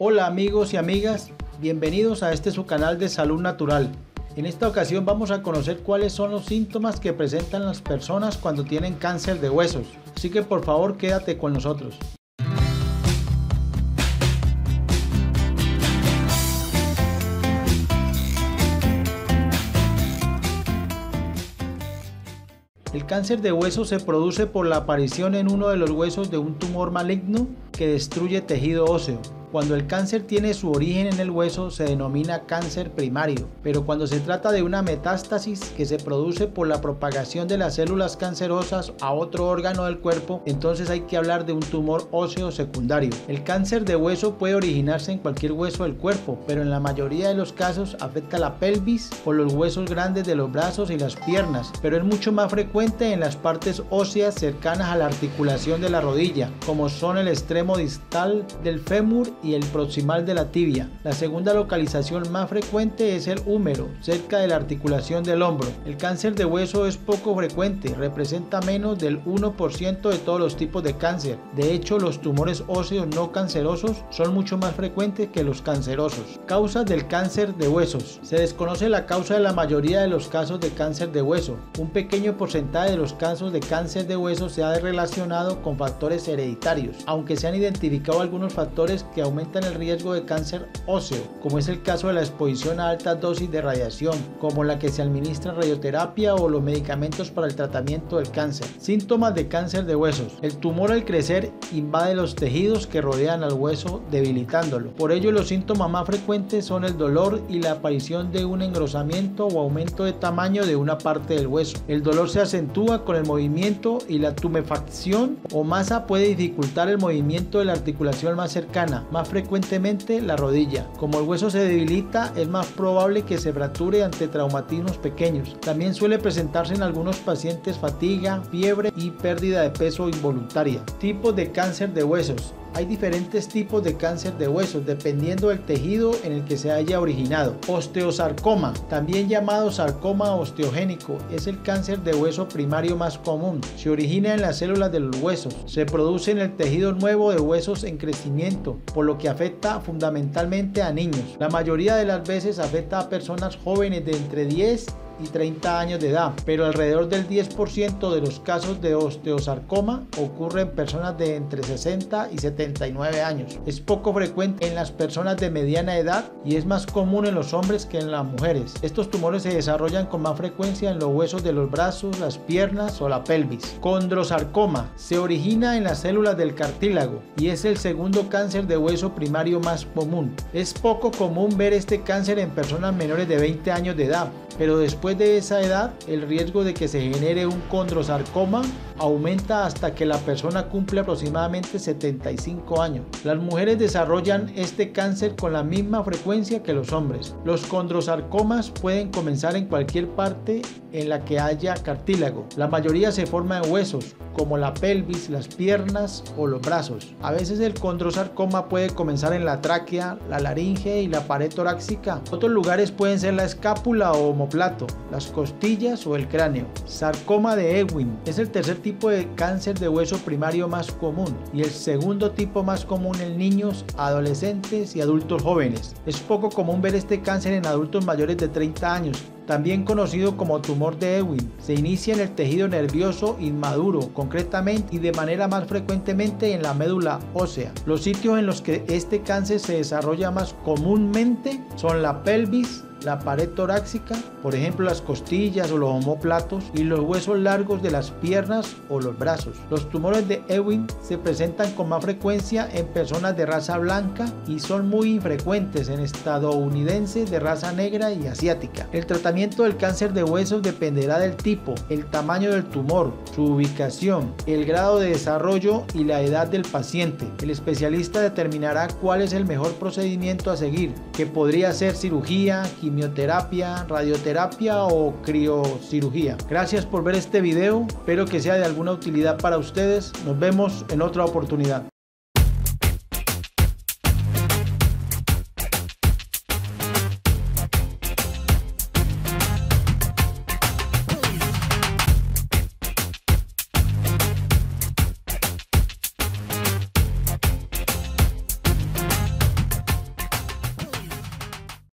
Hola amigos y amigas, bienvenidos a su canal de Salud Natural. En esta ocasión vamos a conocer cuáles son los síntomas que presentan las personas cuando tienen cáncer de huesos. Así que por favor quédate con nosotros. El cáncer de hueso se produce por la aparición en uno de los huesos de un tumor maligno que destruye tejido óseo. Cuando el cáncer tiene su origen en el hueso se denomina cáncer primario, pero cuando se trata de una metástasis que se produce por la propagación de las células cancerosas a otro órgano del cuerpo, entonces hay que hablar de un tumor óseo secundario. El cáncer de hueso puede originarse en cualquier hueso del cuerpo, pero en la mayoría de los casos afecta la pelvis o los huesos grandes de los brazos y las piernas, pero es mucho más frecuente en las partes óseas cercanas a la articulación de la rodilla, como son el extremo distal del fémur y el proximal de la tibia. La segunda localización más frecuente es el húmero, cerca de la articulación del hombro. El cáncer de hueso es poco frecuente, representa menos del 1% de todos los tipos de cáncer. De hecho, los tumores óseos no cancerosos son mucho más frecuentes que los cancerosos. Causas del cáncer de huesos. Se desconoce la causa de la mayoría de los casos de cáncer de hueso. Un pequeño porcentaje de los casos de cáncer de hueso se ha relacionado con factores hereditarios, aunque se han identificado algunos factores que aumentan el riesgo de cáncer óseo, como es el caso de la exposición a altas dosis de radiación, como la que se administra radioterapia o los medicamentos para el tratamiento del cáncer. Síntomas de cáncer de huesos. El tumor al crecer invade los tejidos que rodean al hueso, debilitándolo. Por ello, los síntomas más frecuentes son el dolor y la aparición de un engrosamiento o aumento de tamaño de una parte del hueso. El dolor se acentúa con el movimiento y la tumefacción o masa puede dificultar el movimiento de la articulación más cercana, más frecuentemente la rodilla. Como el hueso se debilita, es más probable que se fracture ante traumatismos pequeños. También suele presentarse en algunos pacientes fatiga, fiebre y pérdida de peso involuntaria. Tipos de cáncer de huesos. Hay diferentes tipos de cáncer de huesos dependiendo del tejido en el que se haya originado. Osteosarcoma, también llamado sarcoma osteogénico, es el cáncer de hueso primario más común. Se origina en las células de los huesos. Se produce en el tejido nuevo de huesos en crecimiento, por lo que afecta fundamentalmente a niños. La mayoría de las veces afecta a personas jóvenes de entre 10 y 30 años de edad, pero alrededor del 10% de los casos de osteosarcoma ocurre en personas de entre 60 y 79 años. Es poco frecuente en las personas de mediana edad y es más común en los hombres que en las mujeres. Estos tumores se desarrollan con más frecuencia en los huesos de los brazos, las piernas o la pelvis. Condrosarcoma se origina en las células del cartílago y es el segundo cáncer de hueso primario más común. Es poco común ver este cáncer en personas menores de 20 años de edad, pero después de esa edad el riesgo de que se genere un condrosarcoma aumenta hasta que la persona cumple aproximadamente 75 años. Las mujeres desarrollan este cáncer con la misma frecuencia que los hombres. Los condrosarcomas pueden comenzar en cualquier parte en la que haya cartílago. La mayoría se forma en huesos, como la pelvis, las piernas o los brazos. A veces el condrosarcoma puede comenzar en la tráquea, la laringe y la pared torácica. Otros lugares pueden ser la escápula o omóplato, las costillas o el cráneo. Sarcoma de Ewing es el tercer tipo de cáncer de hueso primario más común y el segundo tipo más común en niños, adolescentes y adultos jóvenes. Es poco común ver este cáncer en adultos mayores de 30 años. También conocido como tumor de Ewing, se inicia en el tejido nervioso inmaduro, concretamente y de manera más frecuentemente en la médula ósea. Los sitios en los que este cáncer se desarrolla más comúnmente son la pelvis, la pared torácica, por ejemplo las costillas o los omóplatos, y los huesos largos de las piernas o los brazos. Los tumores de Ewing se presentan con más frecuencia en personas de raza blanca y son muy infrecuentes en estadounidenses de raza negra y asiática. El tratamiento del cáncer de huesos dependerá del tipo, el tamaño del tumor, su ubicación, el grado de desarrollo y la edad del paciente. El especialista determinará cuál es el mejor procedimiento a seguir, que podría ser cirugía, quimioterapia, radioterapia o criocirugía. Gracias por ver este video, espero que sea de alguna utilidad para ustedes. Nos vemos en otra oportunidad.